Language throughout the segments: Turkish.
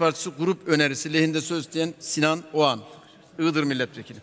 Partisi grup önerisi lehinde söz isteyen Sinan Oğan, Iğdır Milletvekili.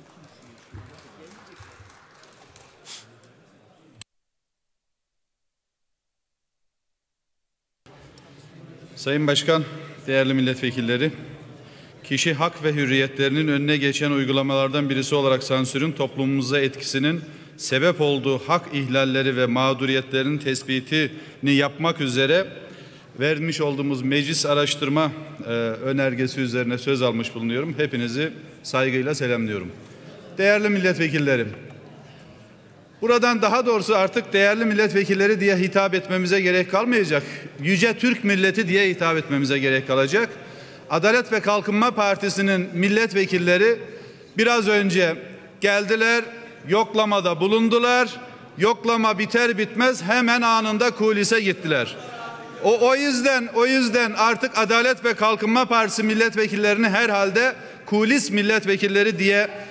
Sayın Başkan, değerli milletvekilleri, kişi hak ve hürriyetlerinin önüne geçen uygulamalardan birisi olarak sansürün toplumumuza etkisinin sebep olduğu hak ihlalleri ve mağduriyetlerin tespitini yapmak üzere vermiş olduğumuz meclis araştırma önergesi üzerine söz almış bulunuyorum. Hepinizi saygıyla selamlıyorum. Değerli milletvekillerim, buradan daha doğrusu artık değerli milletvekilleri diye hitap etmemize gerek kalmayacak. Yüce Türk milleti diye hitap etmemize gerek kalacak. Adalet ve Kalkınma Partisi'nin milletvekilleri biraz önce geldiler, yoklamada bulundular. Yoklama biter bitmez hemen anında kulise gittiler. O yüzden artık Adalet ve Kalkınma Partisi milletvekillerini herhalde kulis milletvekilleri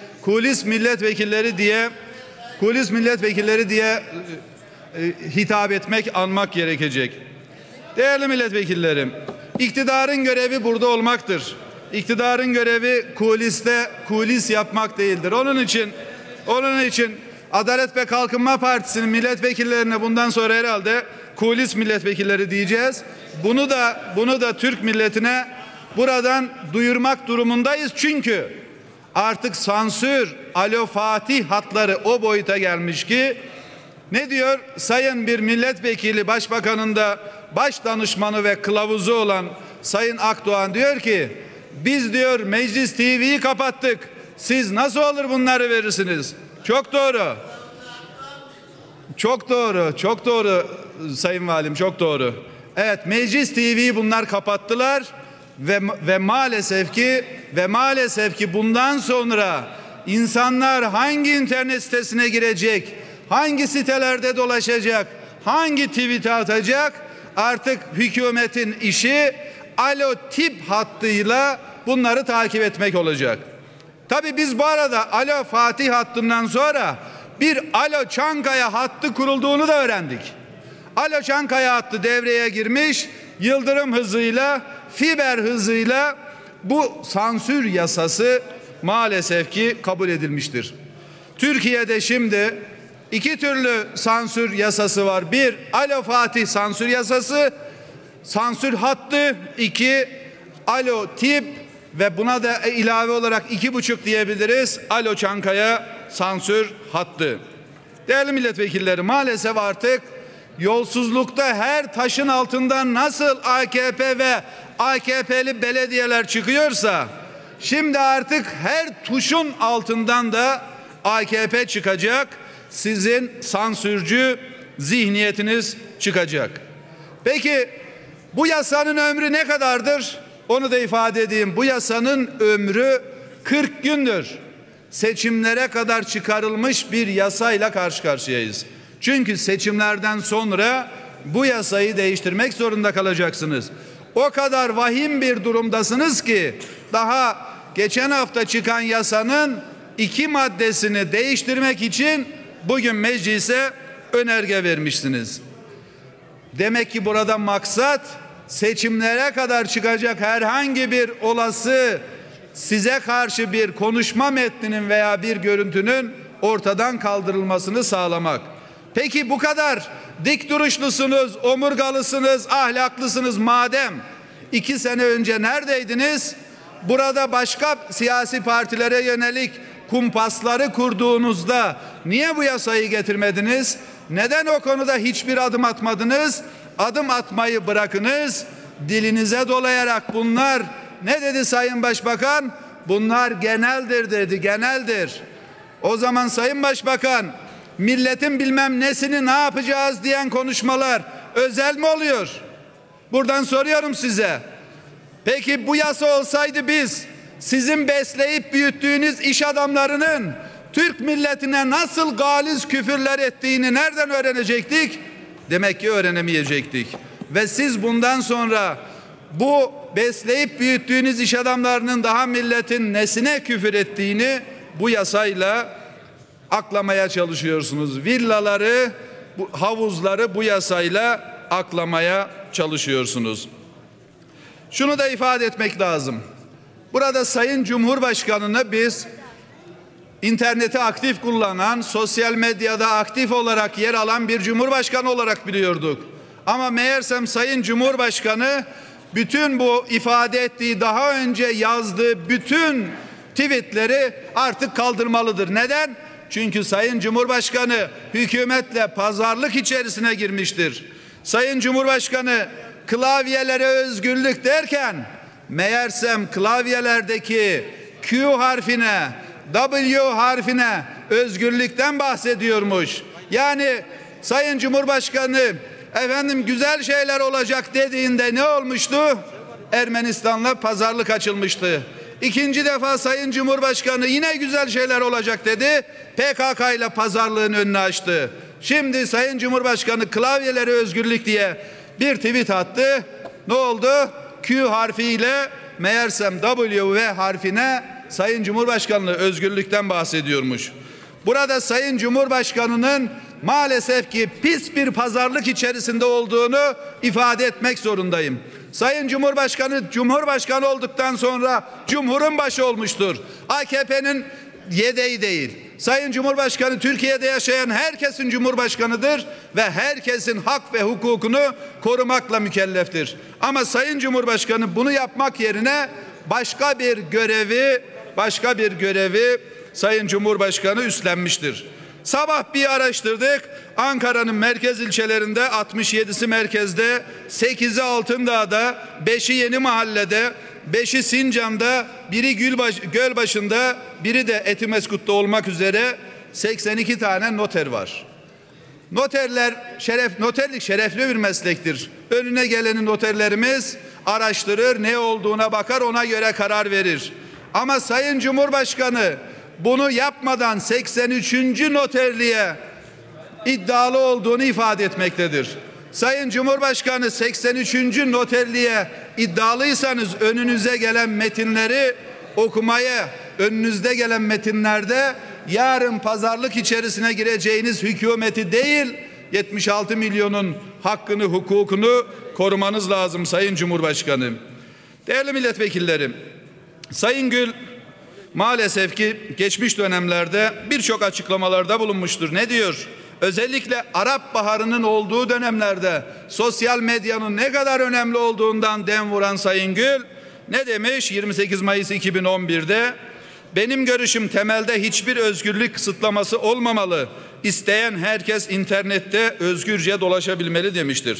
diye hitap etmek, anmak gerekecek. Değerli milletvekillerim, iktidarın görevi burada olmaktır. İktidarın görevi kulis yapmak değildir. Onun için Adalet ve Kalkınma Partisi'nin milletvekillerine bundan sonra herhalde kulis milletvekilleri diyeceğiz. Bunu da Türk milletine buradan duyurmak durumundayız. Çünkü artık sansür, Alo Fatih hatları o boyuta gelmiş ki, ne diyor? Sayın bir milletvekili, başbakanın da baş danışmanı ve kılavuzu olan Sayın Akdoğan diyor ki, biz diyor Meclis TV'yi kapattık. Siz nasıl olur bunları verirsiniz? Çok doğru. Çok doğru Sayın Valim, çok doğru. Evet, Meclis TV'yi bunlar kapattılar ve maalesef ki bundan sonra insanlar hangi internet sitesine girecek, hangi sitelerde dolaşacak, hangi tweet atacak, artık hükümetin işi Alo tip hattıyla bunları takip etmek olacak. Tabii biz bu arada Alo Fatih hattından sonra bir Alo Çankaya hattı kurulduğunu da öğrendik. Alo Çankaya hattı devreye girmiş, yıldırım hızıyla, fiber hızıyla bu sansür yasası maalesef ki kabul edilmiştir. Türkiye'de şimdi iki türlü sansür yasası var. Bir, Alo Fatih sansür yasası, sansür hattı. İki, Alo tip ve buna da ilave olarak 2,5 diyebiliriz, Alo Çankaya sansür hattı. Değerli milletvekilleri, maalesef artık yolsuzlukta her taşın altından nasıl AKP ve AKP'li belediyeler çıkıyorsa, şimdi artık her tuşun altından da AKP çıkacak. Sizin sansürcü zihniyetiniz çıkacak. Peki bu yasanın ömrü ne kadardır? Onu da ifade edeyim. Bu yasanın ömrü 40 gündür. Seçimlere kadar çıkarılmış bir yasayla karşı karşıyayız. Çünkü seçimlerden sonra bu yasayı değiştirmek zorunda kalacaksınız. O kadar vahim bir durumdasınız ki daha geçen hafta çıkan yasanın 2 maddesini değiştirmek için bugün meclise önerge vermişsiniz. Demek ki burada maksat seçimlere kadar çıkacak herhangi bir olası size karşı bir konuşma metninin veya bir görüntünün ortadan kaldırılmasını sağlamak. Peki bu kadar dik duruşlusunuz, omurgalısınız, ahlaklısınız madem 2 sene önce neredeydiniz? Burada başka siyasi partilere yönelik kumpasları kurduğunuzda niye bu yasayı getirmediniz? Neden o konuda hiçbir adım atmadınız? Adım atmayı bırakınız. Dilinize dolayarak bunlar ne dedi Sayın Başbakan? Bunlar geneldir dedi, geneldir. O zaman Sayın Başbakan, milletin bilmem nesini ne yapacağız diyen konuşmalar özel mi oluyor? Buradan soruyorum size. Peki bu yasa olsaydı biz sizin besleyip büyüttüğünüz iş adamlarının Türk milletine nasıl galiz küfürler ettiğini nereden öğrenecektik? Demek ki öğrenemeyecektik. Ve siz bundan sonra bu besleyip büyüttüğünüz iş adamlarının daha milletin nesine küfür ettiğini bu yasayla aklamaya çalışıyorsunuz. Villaları, havuzları bu yasayla aklamaya çalışıyorsunuz. Şunu da ifade etmek lazım. Burada Sayın Cumhurbaşkanı'nı biz interneti aktif kullanan, sosyal medyada aktif olarak yer alan bir cumhurbaşkanı olarak biliyorduk. Ama meğersem Sayın Cumhurbaşkanı bütün bu ifade ettiği, daha önce yazdığı bütün tweetleri artık kaldırmalıdır. Neden? Çünkü Sayın Cumhurbaşkanı hükümetle pazarlık içerisine girmiştir. Sayın Cumhurbaşkanı klavyelere özgürlük derken meğersem klavyelerdeki Q harfine, W harfine özgürlükten bahsediyormuş. Yani Sayın Cumhurbaşkanı efendim güzel şeyler olacak dediğinde ne olmuştu? Ermenistan'la pazarlık açılmıştı. İkinci defa Sayın Cumhurbaşkanı yine güzel şeyler olacak dedi. PKK ile pazarlığın önünü açtı. Şimdi Sayın Cumhurbaşkanı klavyelere özgürlük diye bir tweet attı. Ne oldu? Q harfiyle meğersem W ve harfine Sayın Cumhurbaşkanı özgürlükten bahsediyormuş. Burada Sayın Cumhurbaşkanı'nın maalesef ki pis bir pazarlık içerisinde olduğunu ifade etmek zorundayım. Sayın Cumhurbaşkanı Cumhurbaşkanı olduktan sonra Cumhur'un başı olmuştur. AKP'nin yedeği değil. Sayın Cumhurbaşkanı Türkiye'de yaşayan herkesin Cumhurbaşkanıdır ve herkesin hak ve hukukunu korumakla mükelleftir. Ama Sayın Cumhurbaşkanı bunu yapmak yerine başka bir görevi Sayın Cumhurbaşkanı üstlenmiştir. Sabah bir araştırdık. Ankara'nın merkez ilçelerinde 67'si merkezde, 8'i Altındağ'da, 5'i Yeni Mahalle'de, 5'i Sincan'da, biri Gölbaşı'nda, biri de Etimeskut'ta olmak üzere 82 tane noter var. Noterlik şerefli bir meslektir. Önüne geleni noterlerimiz araştırır, ne olduğuna bakar, ona göre karar verir. Ama Sayın Cumhurbaşkanı bunu yapmadan 83. noterliğe iddialı olduğunu ifade etmektedir. Sayın Cumhurbaşkanı 83. noterliğe iddialıysanız önünüze gelen metinleri okumaya, önünüzde gelen metinlerde yarın pazarlık içerisine gireceğiniz hükümeti değil, 76 milyonun hakkını, hukukunu korumanız lazım Sayın Cumhurbaşkanı. Değerli milletvekillerim, Sayın Gül maalesef ki geçmiş dönemlerde birçok açıklamalarda bulunmuştur. Ne diyor? Özellikle Arap Baharı'nın olduğu dönemlerde sosyal medyanın ne kadar önemli olduğundan dem vuran Sayın Gül ne demiş? 28 Mayıs 2011'de benim görüşüm temelde hiçbir özgürlük kısıtlaması olmamalı. İsteyen herkes internette özgürce dolaşabilmeli demiştir.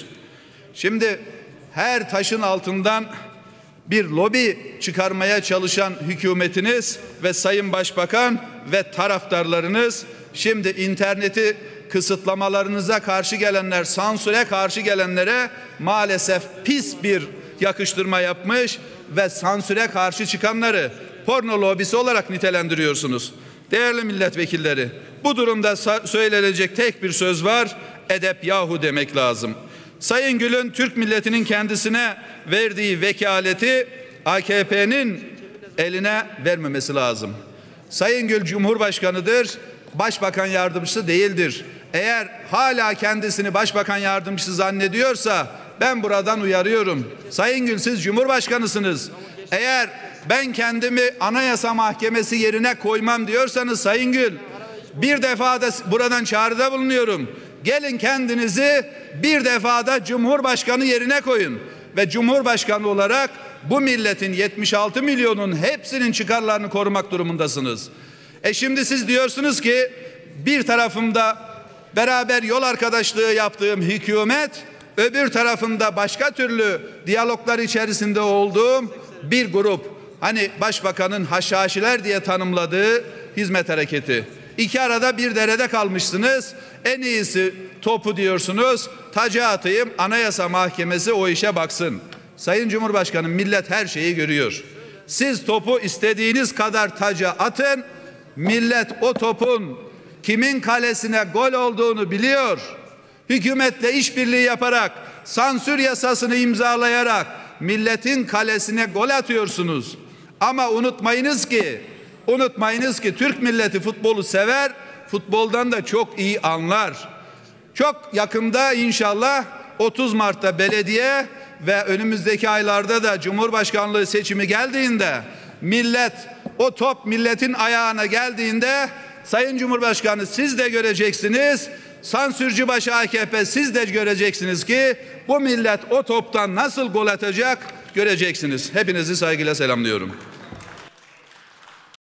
Şimdi her taşın altından bir lobi çıkarmaya çalışan hükümetiniz ve Sayın Başbakan ve taraftarlarınız şimdi interneti kısıtlamalarınıza karşı gelenler, sansüre karşı gelenlere maalesef pis bir yakıştırma yapmış ve sansüre karşı çıkanları porno lobisi olarak nitelendiriyorsunuz. Değerli milletvekilleri, bu durumda söylenecek tek bir söz var: edep yahu demek lazım. Sayın Gül'ün Türk milletinin kendisine verdiği vekaleti AKP'nin eline vermemesi lazım. Sayın Gül Cumhurbaşkanıdır, Başbakan yardımcısı değildir. Eğer hala kendisini Başbakan yardımcısı zannediyorsa ben buradan uyarıyorum. Sayın Gül, siz Cumhurbaşkanısınız. Eğer ben kendimi Anayasa Mahkemesi yerine koymam diyorsanız Sayın Gül, bir defa da buradan çağrıda bulunuyorum. Gelin kendinizi bir defada Cumhurbaşkanı yerine koyun ve Cumhurbaşkanı olarak bu milletin 76 milyonun hepsinin çıkarlarını korumak durumundasınız. Şimdi siz diyorsunuz ki bir tarafımda beraber yol arkadaşlığı yaptığım hükümet, öbür tarafında başka türlü diyaloglar içerisinde olduğum bir grup, hani Başbakanın haşhaşiler diye tanımladığı hizmet hareketi. İki arada bir derede kalmışsınız. En iyisi topu diyorsunuz, taca atayım, Anayasa Mahkemesi o işe baksın. Sayın Cumhurbaşkanım, millet her şeyi görüyor. Siz topu istediğiniz kadar taca atın, millet o topun kimin kalesine gol olduğunu biliyor. Hükümetle işbirliği yaparak, sansür yasasını imzalayarak milletin kalesine gol atıyorsunuz. Ama unutmayınız ki Türk milleti futbolu sever, futboldan da çok iyi anlar. Çok yakında inşallah 30 Mart'ta belediye ve önümüzdeki aylarda da Cumhurbaşkanlığı seçimi geldiğinde, millet, o top milletin ayağına geldiğinde, Sayın Cumhurbaşkanı siz de göreceksiniz, sansürcü başı AKP siz de göreceksiniz ki bu millet o toptan nasıl gol atacak göreceksiniz. Hepinizi saygıyla selamlıyorum.